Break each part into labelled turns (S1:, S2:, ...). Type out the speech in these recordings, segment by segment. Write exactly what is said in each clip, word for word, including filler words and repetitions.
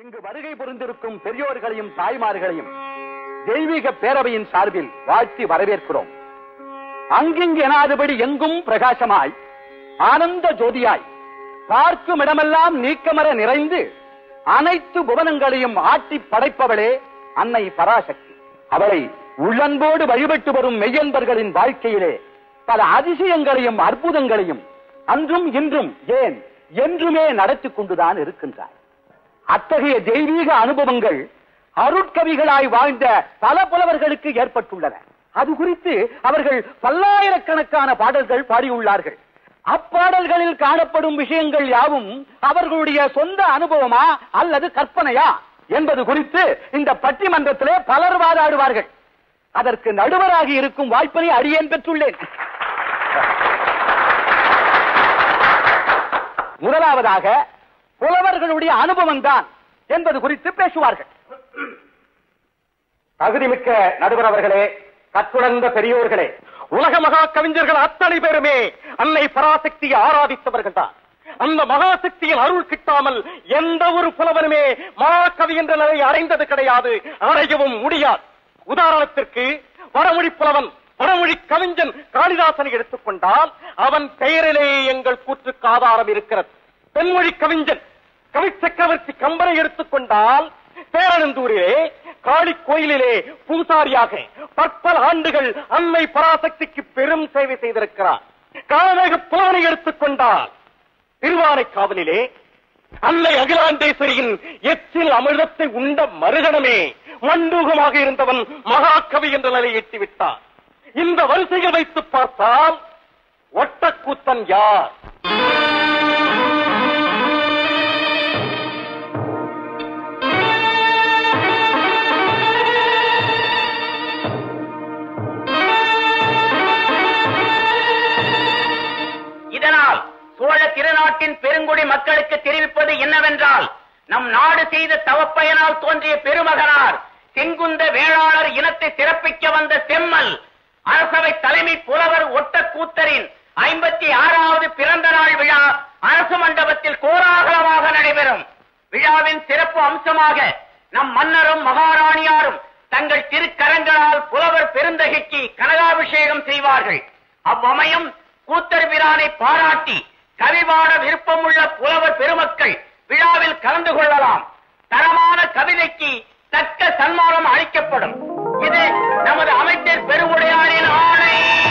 S1: இங்கு வருகை புரிந்திருக்கும் பெரியோர்களையும் தாய்மார்களையும் தெய்வீக பேரவையின் சார்பில் வாழ்த்தி வரவேற்கிறோம். அங்கிங்கு எனாதபடி எங்கும் பிரகாசமாய் ஆனந்த ஜோதியாய் பார்க்கும் இடமெல்லாம் நீக்கமர நிறைந்து அனைத்து புவனங்களையும் ஆட்டி படைப்பவளே அன்னை பராசக்தி. அவளை உள்ளன்போடு வழிபட்டு வரும் மெய்யன்பர்களின் வாழ்க்கையிலே பல அதிசயங்களையும் அற்புதங்களையும் அன்றும் இன்றும் ஏன் என்றுமே நடத்தி கொண்டுதான் இருக்கின்றார். அத்தகைய தெய்வீக அனுபவங்கள் அருட்கவிகளாய் வாழ்ந்த பல புலவர்களுக்கு ஏற்பட்டுள்ளன. அது குறித்து அவர்கள் பல்லாயிரக்கணக்கான பாடல்கள் பாடியுள்ளார்கள். அப்பாடல்களில் காணப்படும் விஷயங்கள் யாவும் அவர்களுடைய சொந்த அனுபவமா அல்லது கற்பனையா என்பது குறித்து இந்த பட்டிமன்றத்திலே பலர் வாதாடுவார்கள். அதற்கு நடுவராகி இருக்கும் வாய்ப்பினை அடியேன் பெற்றுள்ளேன். முதலாவதாக புலவர்களுடைய அனுபவம் தான் என்பது குறித்து பேசுவார்கள். தகுதிமிக்க நடுவர் அவர்களே, கற்றுணர்ந்த பெரியோர்களே, உலக மகா கவிஞர்கள் அத்தனை பேருமே அன்னை பராசக்தியை ஆராதித்தவர்கள் தான். அந்த மகாசக்தியின் அருள் கிட்டாமல் எந்த ஒரு புலவனுமே மகாகவி என்ற நிலை அடைந்தது கிடையாது, அடையவும் முடியாது. உதாரணத்திற்கு வடமொழி புலவன் வடமொழி கவிஞன் காளிதாசனை எடுத்துக்கொண்டால் அவன் பெயரிலேயே எங்கள் கூற்றுக்கு ஆதாரம் இருக்கிறது. தென்மொழி கவிஞன் கவி சக்கரவர்த்தி கம்பரை எடுத்துக்கொண்டால் பேரனந்தூரிலே காளி கோயிலிலே பூசாரியாக பற்பல ஆண்டுகள் அன்னை பராசக்திக்கு பெரும் சேவை செய்திருக்கிறார். காலமேக புலவனை எடுத்துக்கொண்டால் திருவானைக்காவலிலே அன்னை அகிலாண்டேஸ்வரியின் எச்சில் அமிர்தத்தை உண்ட மறுகணமே மண்டூகமாக இருந்தவன் மகாகவி என்ற நிலையை எட்டிவிட்டார். இந்த வரிசையில் வைத்து பார்த்தால் ஒட்டக்கூத்தன் யார்?
S2: இதனால் சோழ திருநாட்டின் பெருங்குடி மக்களுக்கு தெரிவிப்பது என்னவென்றால், நம் நாடு செய்த தவப்பயனால் தோன்றிய பெருமகனார் செங்குந்த வேளாளர் இனத்தை சிறப்பிக்க வந்த செம்மல் அரசவை தலைமை புலவர் ஒட்டக்கூத்தரின் ஐம்பத்தி ஆறாவது பிறந்த நாள் விழா அரசு மண்டபத்தில் கோலாகலமாக நடைபெறும். விழாவின் சிறப்பு அம்சமாக நம் மன்னரும் மகாராணியாரும் தங்கள் திருக்கரங்களால் புலவர் பெருந்தகைக்கு கனகாபிஷேகம் செய்வார்கள். அவ்வமயம் கூத்தர் பிரானை பாராட்டி கவிபாட விருப்பமுள்ள புலவர் பெருமக்கள் விழாவில் கலந்து கொள்ளலாம். தரமான கவிதைக்கு தக்க சன்மானம் அளிக்கப்படும். இது நமது அமைச்சர் பெருவுடையாரின் ஆணை.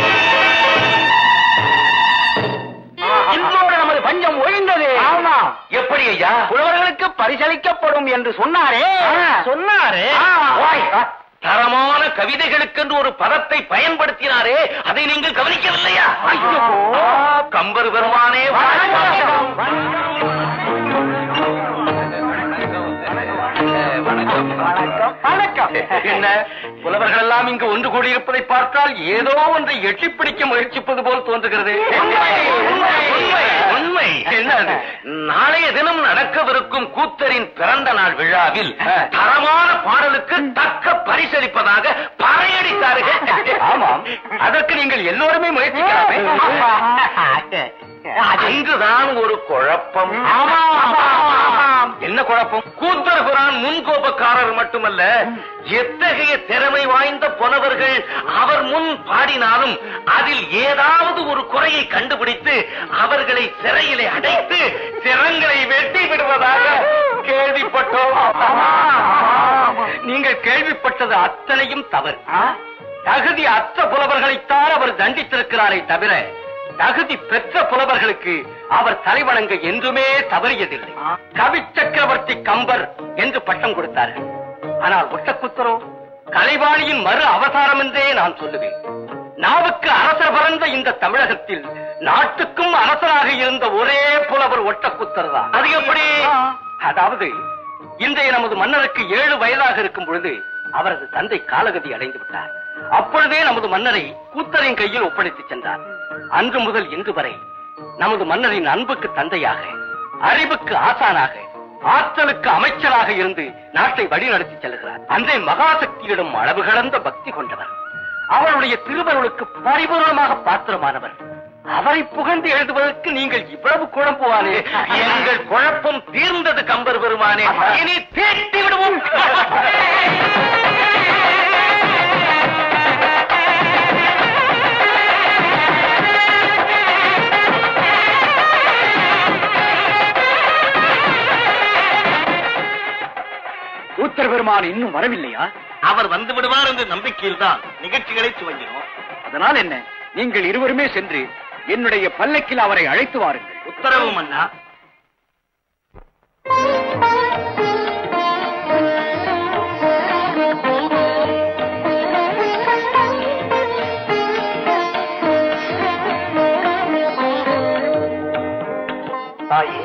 S1: இன்னொரு நமது பஞ்சம் ஒழிந்தது.
S2: ஆமா,
S1: எப்படி ஐயா? புலவர்களுக்கு பரிசளிக்கப்படும் என்று சொன்னாரே
S2: சொன்னாரே
S3: தரமான கவிதைகளுக்கென்று ஒரு பதத்தை பயன்படுத்தினாரே, அதை நீங்கள் கவனிக்கவில்லையா? கம்பர் பெருமானே என்ன, புலவர்கள் எல்லாம் இங்கு ஒன்று கூடியிருப்பதை பார்த்தால் ஏதோ ஒன்றை எட்டிப்பிடிக்க முயற்சிப்பது போல் தோன்றுகிறது. உண்மை என்ன? நாளைய தினம் நடக்கவிருக்கும் கூத்தரின் பிறந்த நாள் விழாவில் தரமான பாடலுக்கு தக்க பரிசளிப்பதாக பறையடித்தார்கள். ஆமாம், அதற்கு நீங்கள் எல்லோருமே முயற்சிக்கலாமே. அங்குதான் ஒரு குழப்பம். என்ன குழப்பம்? கூத்தர் பிரான் முன்கோபக்காரர் மட்டுமல்ல, எத்தகைய திறமை வாய்ந்த புலவர்கள் அவர் முன் பாடினாலும் அதில் ஏதாவது ஒரு குறையை கண்டுபிடித்து அவர்களை சிறையிலே அடைத்து சிரங்களை வெட்டி விடுவதாக கேள்விப்பட்டோம். நீங்கள் கேள்விப்பட்டது அத்தனையும் தவறு. தகுதி அற்ற புலவர்களைத்தான் அவர் தண்டித்திருக்கிறாரே தவிர தகுதி பெற்ற புலவர்களுக்கு அவர் தலைவணங்க என்றுமே தவறியதில்லை. கவி சக்கரவர்த்தி கம்பர் என்று பட்டம் கொடுத்தார்கள். ஆனால் ஒட்டக்கூத்தரோ கலைவாணியின் மறு அவதாரம் என்றே நான் சொல்லுவேன். நாவுக்கு அரசர் பிறந்த இந்த தமிழகத்தில் நாட்டுக்கும் அரசராக இருந்த ஒரே புலவர் ஒட்டக்கூத்தர் தான். அது எப்படி? அதாவது இன்றைய நமது மன்னருக்கு ஏழு வயதாக இருக்கும் பொழுது அவரது தந்தை காலகதி அடைந்து விட்டார். அப்பொழுதே நமது மன்னரை கூத்தரின் கையில் ஒப்படைத்து சென்றார். அன்று முதல் இன்று வரை நமது மன்னரின் அன்புக்கு தந்தையாக, அறிவுக்கு ஆசானாக, ஆற்றலுக்கு அமைச்சராக இருந்து நாட்டை வழிநடத்தி செல்கிறார். அன்றை மகாசக்தியிடம் அளவு கடந்த பக்தி கொண்டவர். அவருடைய திருவருளுக்கு பரிபூர்ணமாக பாத்திரமானவர். அவரை புகழ்ந்து எழுதுவதற்கு நீங்கள் இவ்வளவு குழம்புவானே? எங்கள் குழப்பம் தீர்ந்தது கம்பர் பெருமானே. இனி தீ வீழ்த்தி விடுவோம்.
S1: உத்தர பெருமான் இன்னும் வரவில்லையா?
S3: அவர் வந்து விடுவார் என்ற நம்பிக்கையில் தான் நிகழ்ச்சிகளை துவங்கினோம்.
S1: அதனால் என்ன, நீங்கள் இருவருமே சென்று என்னுடைய பல்லக்கில் அவரை அழைத்து வாருங்கள்.
S3: உத்தரவு மன்னா.
S1: தாயே,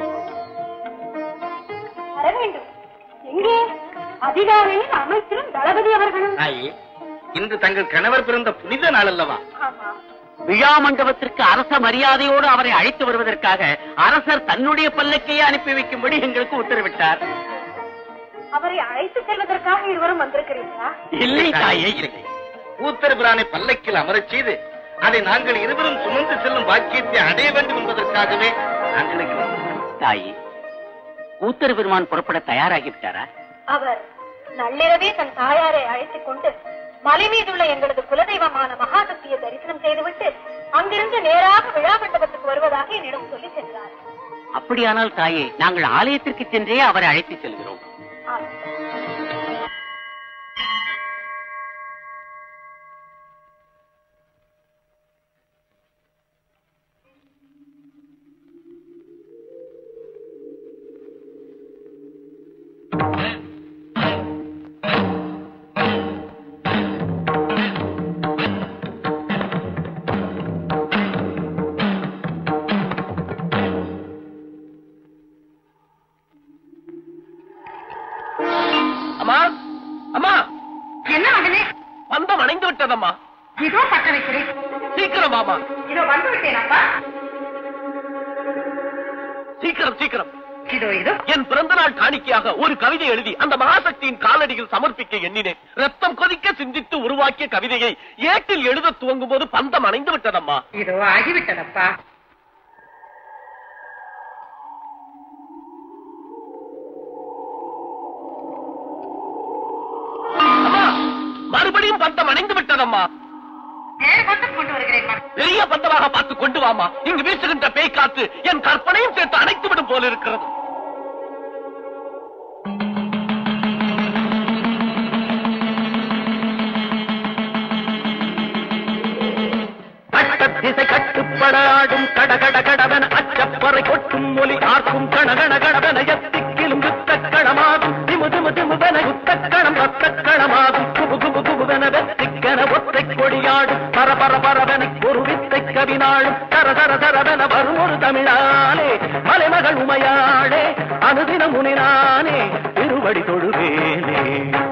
S4: வர வேண்டும். எங்கே? அதிகாரியின் அமைச்சரும் தளபதி அவர்களும்.
S3: தாயே, இன்று தங்கள் கணவர் பிறந்த புனித நாள் அல்லவா?
S2: விழா மண்டபத்திற்கு அரச மரியாதையோடு அவரை அழைத்து வருவதற்காக அரசர் தன்னுடைய பல்லக்கையே அனுப்பி வைக்கும்படி எங்களுக்கு உத்தரவிட்டார்.
S4: அவரை அழைத்து செல்வதற்காக இருவரும் வந்திருக்கிறீர்களா?
S3: இல்லை தாயே, இல்லை. ஊத்தர் பிரானை பல்லக்கில் அமரச் செய்து அதை நாங்கள் இருவரும் சுமந்து செல்லும் பாக்கியத்தை அடைய வேண்டும் என்பதற்காகவே நாங்கள் இங்கு வந்தோம்.
S2: தாயே, ஊத்தர் பெருமான் புறப்பட தயாராகிவிட்டாரா?
S4: அவர் நள்ளிரவே தன் தாயாரை அழைத்துக் கொண்டு மலை மீதுள்ள எங்களது குலதெய்வமான மகாசக்தியை தரிசனம் செய்துவிட்டு அங்கிருந்து நேராக விழா மண்டபத்துக்கு வருவதாக என்னிடம் சொல்லி சென்றார்.
S2: அப்படியானால் தாயே, நாங்கள் ஆலயத்திற்கு சென்றே அவரை அழைத்து செல்கிறோம்.
S3: விட்டதம்மா.
S4: இதோ பட்ட வைக்கிறேன்.
S3: சீக்கிரம் மாமா.
S4: இதோ வந்து விட்டேனப்பா.
S3: சீக்கிரம் சீக்கிரம்.
S4: இதோ இதோ.
S3: என் பிறந்த நாள் காணிக்கையாக ஒரு கவிதை எழுதி அந்த மகாசக்தியின் காலடியில் சமர்ப்பிக்க எண்ணினேன். ரத்தம் கொதிக்க சிந்தித்து உருவாக்கிய கவிதையை ஏட்டில் எழுத துவங்கும் போது பந்தம் அணைந்து விட்டதம்மா.
S4: இதோ ஆகிவிட்டதப்பா.
S3: அம்மா, மறுபடியும் பந்தம் அணைந்து விட்டதம்மா. பெரிய பந்தமாக பார்த்து கொண்டு வாமா. இங்கு வீசுகின்ற பேய் காத்து என் கற்பனையும் சேர்த்து அணைத்து விடும் போல இருக்கிறது. திசை கட்டுப்படாடும் கடகட கடவன அச்சப்பறை கொட்டும் மொழி ஆர்க்கும் கணகண கடவன எத்திக்கிலும் யுத்தக்கணமாகும் திமு திமு திமுவன யுத்தக்கணம் ரத்தக்கணமாகும் குபு குபு குபுவன வெத்திக்கன ஒத்தை கொடியாடும் பரபர பரவனை ஒரு வித்தை கவினாளும் தர தர தரவன வரும் ஒரு தமிழானே மலைமகள் உமையாளே அனுதின முனினானே திருவடி தொழுவேனே.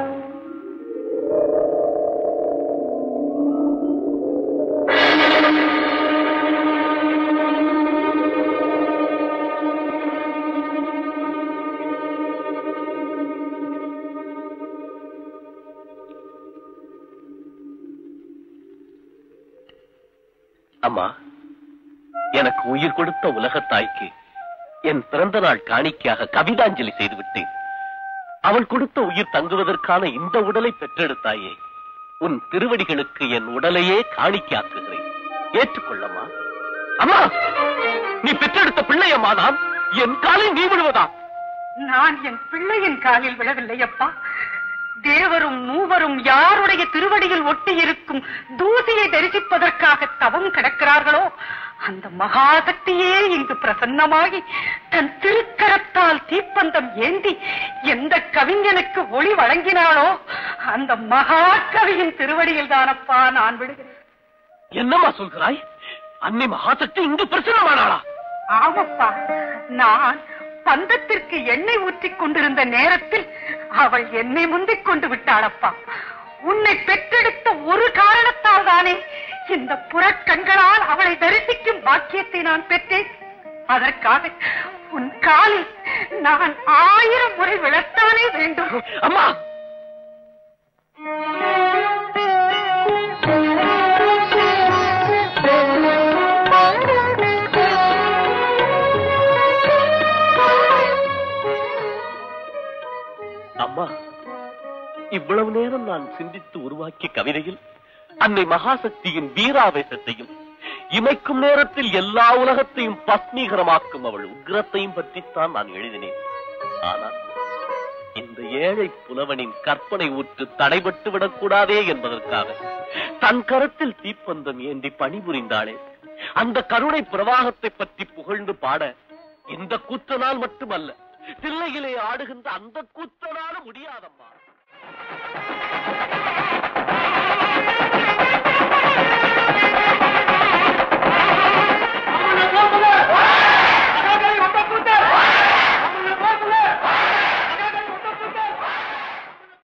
S3: அம்மா, எனக்கு உயிர் கொடுத்த உலகத்தாய்க்கு என் பிறந்த நாள் காணிக்கையாக கவிதாஞ்சலி செய்துவிட்டேன். அவள் கொடுத்த உயிர் தங்குவதற்கான இந்த உடலை பெற்றெடுத்தாயே, உன் திருவடிகளுக்கு என் உடலையே காணிக்கையாக்குகிறேன். ஏற்றுக்கொள்ளம்மா. அம்மா, நீ பெற்றெடுத்த பிள்ளையம்மா நான். என் காலில் நீ விழுவதா?
S4: நான் என் பிள்ளையின் காலில் விழவில்லை அப்பா. தேவரும் மூவரும் யாருடைய திருவடியில் ஒட்டி இருக்கும் தூசியை தரிசிப்பதற்காக தவம் கிடக்கிறார்களோ அந்த மகாசக்தியே இங்கு பிரசன்னமாகி தன் திருக்கரத்தால் தீப்பந்தம் ஏந்தி எந்த கவிஞனுக்கு ஒளி வழங்கினாளோ அந்த மகாகவியின் திருவடியில் தானப்பா நான் விடுகிறேன்.
S3: என்னம்மா சொல்கிறாய்? அன்னை மகாசக்தி இங்கு பிரசன்னமானாளா?
S4: ஆமப்பா, நான் பந்தத்திற்கு எண்ணெய் ஊற்றிக் கொண்டிருந்த நேரத்தில் அவள் என்னை முந்திக் கொண்டு விட்டாளப்பா. உன்னை பெற்றெடுத்த ஒரு காரணத்தால் தானே இந்த புறக்கண்களால் அவளை தரிசிக்கும் பாக்கியத்தை நான் பெற்றேன். அதற்காக உன் காலில் நான் ஆயிரம் முறை விழத்தானே வேண்டும்.
S3: அம்மா, அம்மா, இவ்வளவு நேரம் நான் சிந்தித்து உருவாக்கிய கவிதையில் அன்னை மகாசக்தியின் வீராவேசத்தையும் இமைக்கும் நேரத்தில் எல்லா உலகத்தையும் பஸ்மீகரமாக்கும் அவள் உக்கிரத்தையும் பற்றித்தான் நான் எழுதினேன். ஆனால் இந்த ஏழை புலவனின் கற்பனை ஊற்று தடைபட்டு விடக்கூடாதே என்பதற்காக தன் கரத்தில் தீப்பந்தம் ஏந்தி பணிபுரிந்தாளே, அந்த கருணை பிரவாகத்தை பற்றி புகழ்ந்து பாட இந்த கூத்தனால் மட்டுமல்ல, தில்லையிலே ஆடுகின்ற அந்த கூத்தனால முடியாதம்மா.